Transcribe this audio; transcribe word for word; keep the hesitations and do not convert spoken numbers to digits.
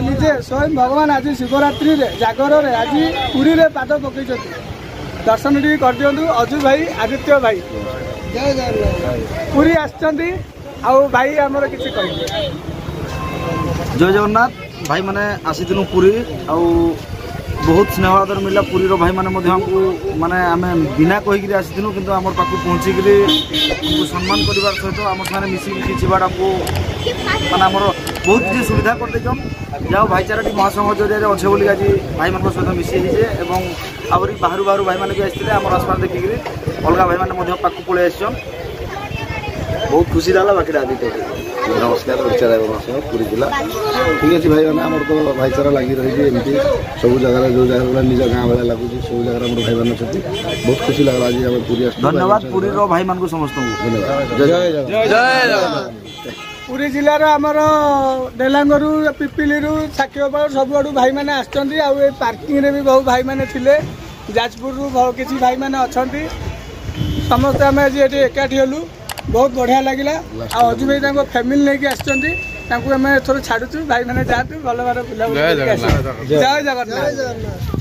निजे स्वयं भगवान आज शिवरात्रि जागर आज पुरी रे पाद पकई दर्शन टी कर दिंतु अजु भाई आदित्य भाई पुरी आछंती आउ भाई आमर किसी कह जय जगन्नाथ भाई मैंने आसीलु पुरी आउ बहुत स्नेह आदर मिला पुरी भाई मैंने माने आम बिना कहीकि आसीलु कि आम पाक पहुँचिक सम्मान करने सहित आम सामने मिसिक जीवाटा को माने आमर बहुत किसी सुविधा कर जाओ भाईचारा महासंघ जरिए अच्छे बोली आज भाई मान सहित मिशीजे और आहरी बाहर बाहर भाई मैंने भी आसते आम आसपास देखिक अलग भाई मैंने पाक पलि आस बहुत खुशी लगा बाकी आदित्य नमस्कार पुरी जिला ठीक अच्छे भाई मैंने आम तो भाईचारा लगी रही एमती सब जगह जो जगह निज गाँव भाया लगुच सब जगह भाई मैंने बहुत खुशी लगा आज आम पुरी धन्यवाद पुरी भाई मान समस्त पुरी जिलार आमर डेलांगरू पिपिलू साक्षीपाड़ सब आड़ू भाई मैंने आसुँच पार्किंग रे भी बहुत भाई मैंने थे जाजपुर किसी भाई मैंने अच्छा समस्त आम आज ये एकाठी हलु बहुत बढ़िया लगे अजु भाई फैमिली लेके आम एथर छाड़ू भाई मैंने जातु भल भाव बुला जय जगन्नाथ।